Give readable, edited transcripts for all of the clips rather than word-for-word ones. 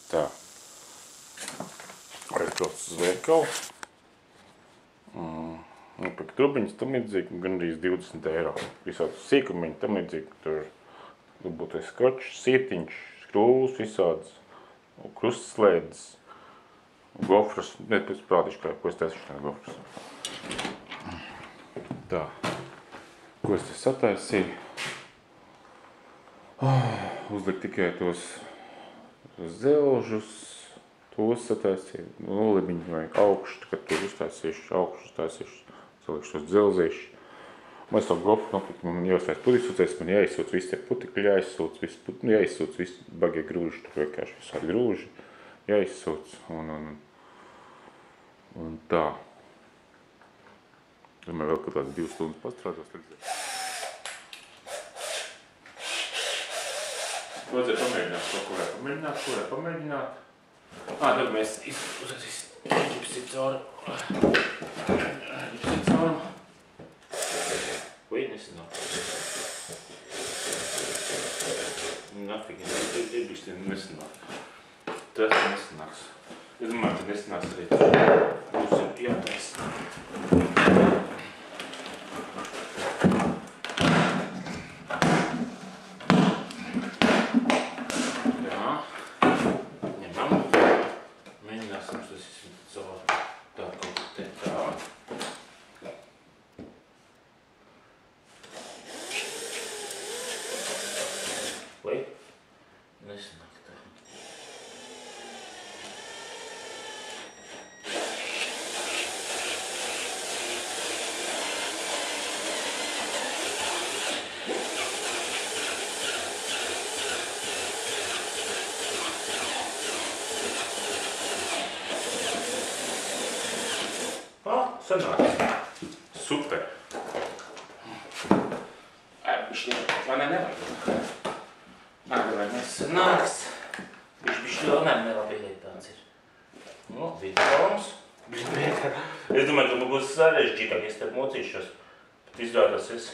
Tā. Aizbrauc uz veikalu. Nopirkt trubiņas, tam līdzīgi, gan arī 20 eiro. Visādi sīkumiņi, tam līdzīgi, tur būtu skočs, sietiņš, skrūvs, visādas krustslēdes, gofrus. Pēc prātīšu, ko es taisu šodien gofrus. Tā. Ko es te sataisīju? Uzlikt tikai tos zelžus, tos sataisīju, nolibiņu vajag augšu, kad tur uztaisīšu, salikšu tos dzelzīšus. Man es to gofru nopirkt, man jāuztais putīsūcēs, man jāizsūc visi tie putikļi, jāizsūc visi bagie grūži, tur vienkārši visādi grūži, jāizsūc un tā. Domāju, vēl kaut kādas 2 stundas pastrādās, redzēt. Vajadzēja pamēģināt to, ko varētu pamēģināt. Tad mēs uzsācīs ģipsi cauri. Vai nesanāk? Nafīgi, ģipsi nesanāk. Tas nesanāks. Es domāju, ka nesanāks arī tas. Būs jātaisa. Sanāk. Super. Man nevajag. Vai mēs sanāks. Bišķi vēl nelabīgi tāds ir. Nu, vidums. Es domāju, ka man būs sarežģītāk, es te mocīšos. Pat izrādās es.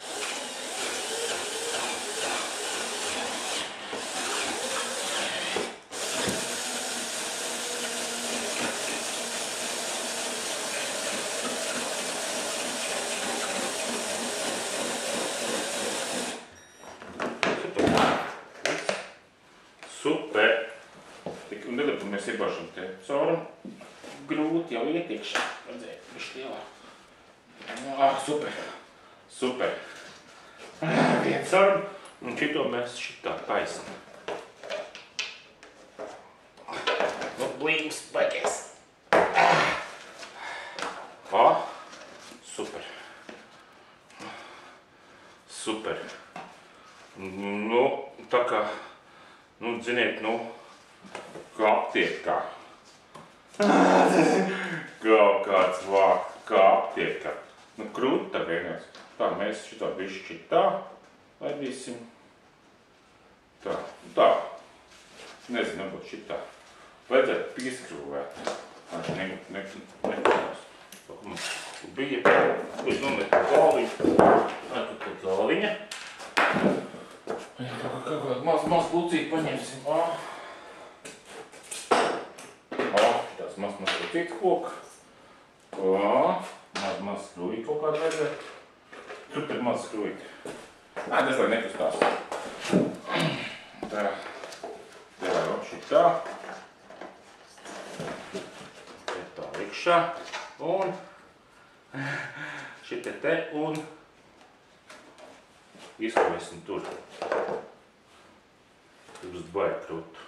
Super. Un tagad mēs iebāšam te caurumu. Grūti jau ietikšu. Redzēju, bišķi lielā. Super. Super. Vien caurumu. Un šito mēs šitā taisam. Nu, blīms baģies. Super. Super. Nu, tā kā ziniet, kā aptiekā. Kaut kāds vārds, kā aptiekā. Krūta vienās. Tā, mēs šitā bišķi tā laidīsim. Tā. Nezinu, varbūt šitā. Vajadzētu pieskrūvēt. Nekatās. Bija, es nometu galviņu. Tur galviņa. Kaut maz lucīt paņemsim. Tās maz lucīt koka. Maz skrūji kaut kādu vajadzētu. Tur ir maz skrūji. Tas lai nekustās. Tā. Šitā. Tā likšā. Un šitie te un izkovēsim tur. Tur uz baigi krūtu.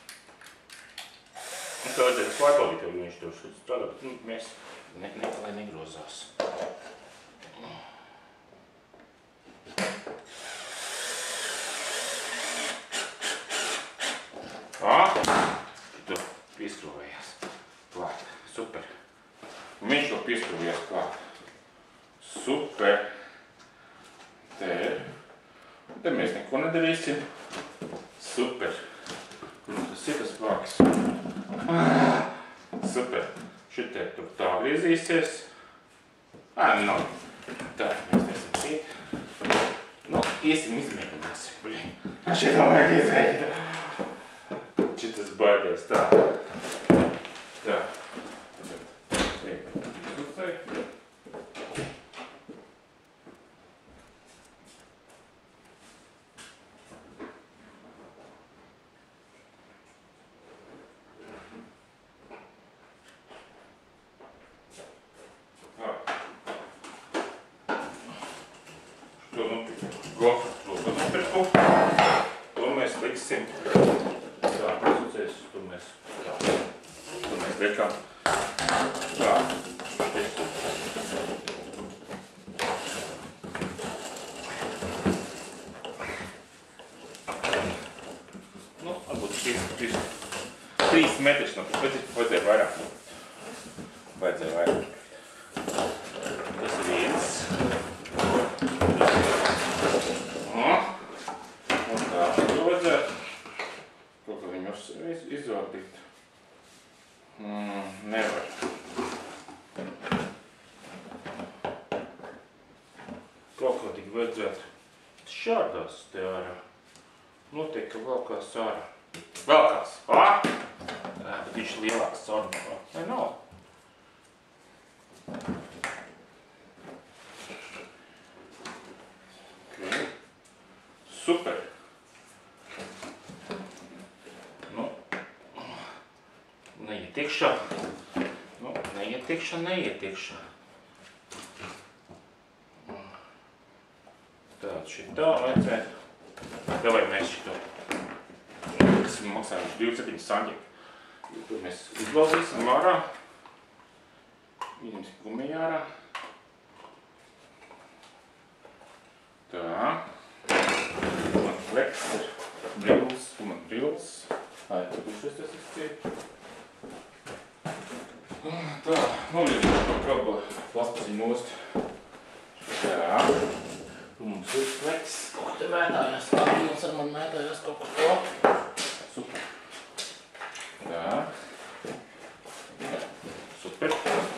Un tā vajadzētu pārbaudīt, jo viņš tur strādā, bet mēs lai negrozās. Šito pieskrūvējās klāt. Super. Un viņš to pieskrūvējās klāt. Super. Te mēs neko nedarīsim. Super. Tas ir tas vāks. Super. Šitie tur tā griezīsies. Tā, mēs nesim šīt. Iesim izmēģināsim. Šitā vajag izmēģināt. Šitas baidās. to gofu to nopirku. To mēs liksim. Tā, pasūcies, to mēs liekam. Tā, nu, varbūt 3 metrus no vajadzēja vairāk. Tas ir viens. Un tā, to vajadzētu kaut kā viņu izvārdīt. Nevar. Kaut kā tik vajadzētu šādās te ārā. Noteikti, ka valkās ārā. Valkās! Bet viņš ir lielāks caurumā. Vai nav? Okay. Super! Nu, neiet iekšā. Nu, neiet iekšā. Tādu šitā vajadzētu. Davai mēs šito. Kas maksājam 27 saņģi. To mēs izbalzīsim ārā. Ņemsim gumiju ārā. Tā. Man fleks ir brils. Tu man brils. Tu pušies tas izciet. Tā. Noliekam to krabu plaspaciņu nost. Tā. Tu mums ir fleks. Kaut ko te mētājās. Mums ar man mētājās kaut ko to. Super. Tā. Super.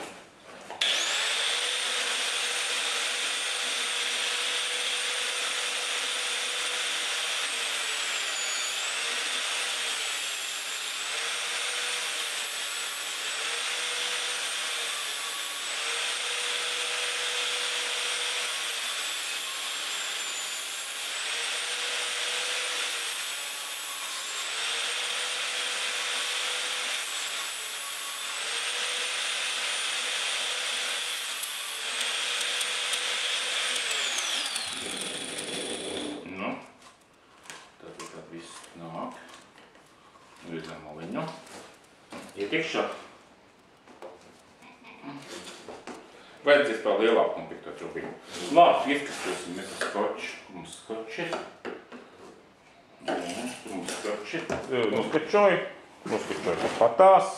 Redzam maliņu. Iet iekšā. Vajadzēs vēl lielāku nopirkt to čubiņu. Labi, ieskastosim mēs ar skoču. Mums skoči. Mums skoči. Noskačoju. Noskačoju patās.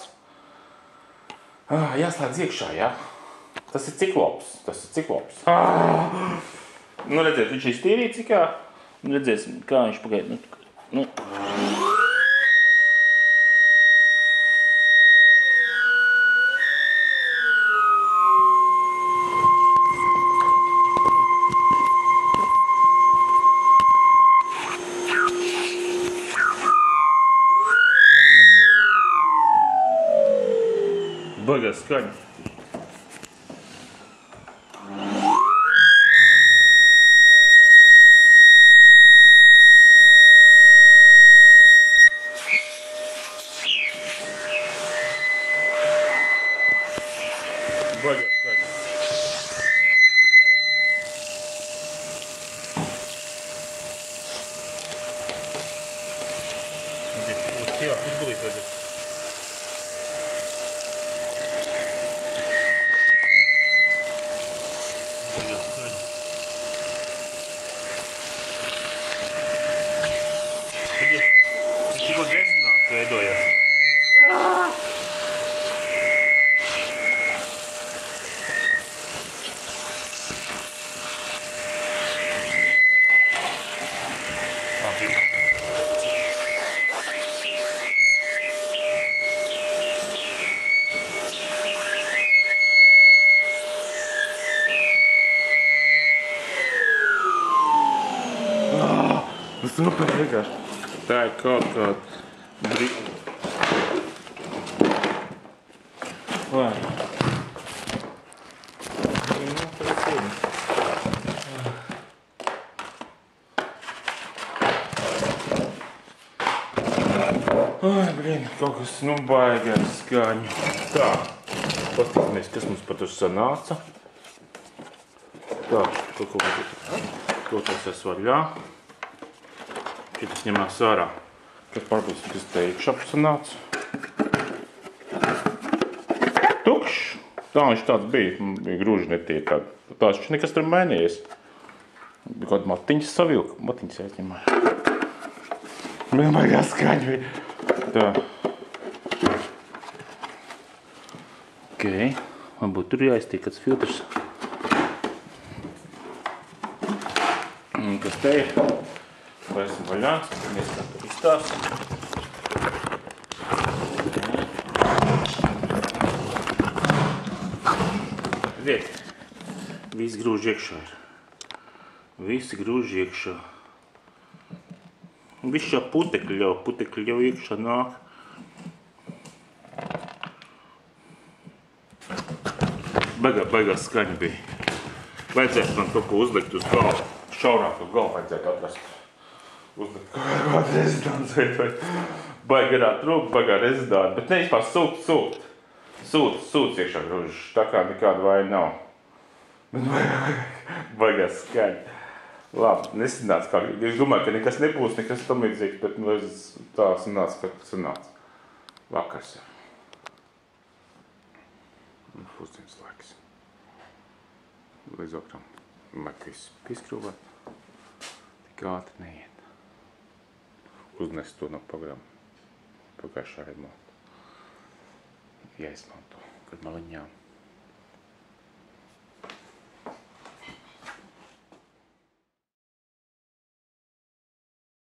Jāslēdz iekšā, jā. Tas ir ciklops. Nu, redziet, viņš iztīrīja cikā. Un redzēsim, kā viņš pagaid. Nu. Baigās skaņa. Baigās skaņa. Jā, uzgulīt vajadzētu. Tikko desnāk veidojās. Super vienkārši. Tā ir kaut kāda brīva. Vai. Ai, blin, kaut kas baigās skaņu. Tā, paskatīsimies, kas mums par to sanāca. Tā, kaut ko Otrais es vaļā. Šitas ņemās ārā. Kas pārbūt, kas te iekšā sanāca. Tukšs. Tā viņš tāds bija grūži netie tādi. Tāds viņš nekas tur mainījies. Bija kaut matiņas savilka. Matiņas jāizņem ārā. Man baigā skaņa bija. Tā. Ok. Varbūt tur jāiztiek kāds filtrs. Un kas te ir? Laisim vaļā. Skatāmies, kā tur izstāsta. Redziet, visi grūž iekšā ir. Visi grūž iekšā. Viss jau putekļi jau iekšā nāk. Baigā skaņa bija. Vajadzētu man kaut ko uzlikt uz galvu. Šaurāk uz galvu vajadzētu atrast. Uzlikt kaut kādu rezidāntu vai baigā trūk, baigā rezidāntu. Bet neizpār sūts iekšā grūž. Tā kā nekāda vaina nav. Bet baigā skaņa. Labi, nesanāca kā. Es domāju, ka nekas nebūs, nekas tam līdzīgs, bet tā sanāca, ka sanāca. Vakars jau. Pusdienas laiks. Līdz vakaram. Domāju, ka viss pieskrūvēt. Tik ātri neiet. Uznest to no programmu. Pagājušā remonta. Jāizmanto, kad maliņām.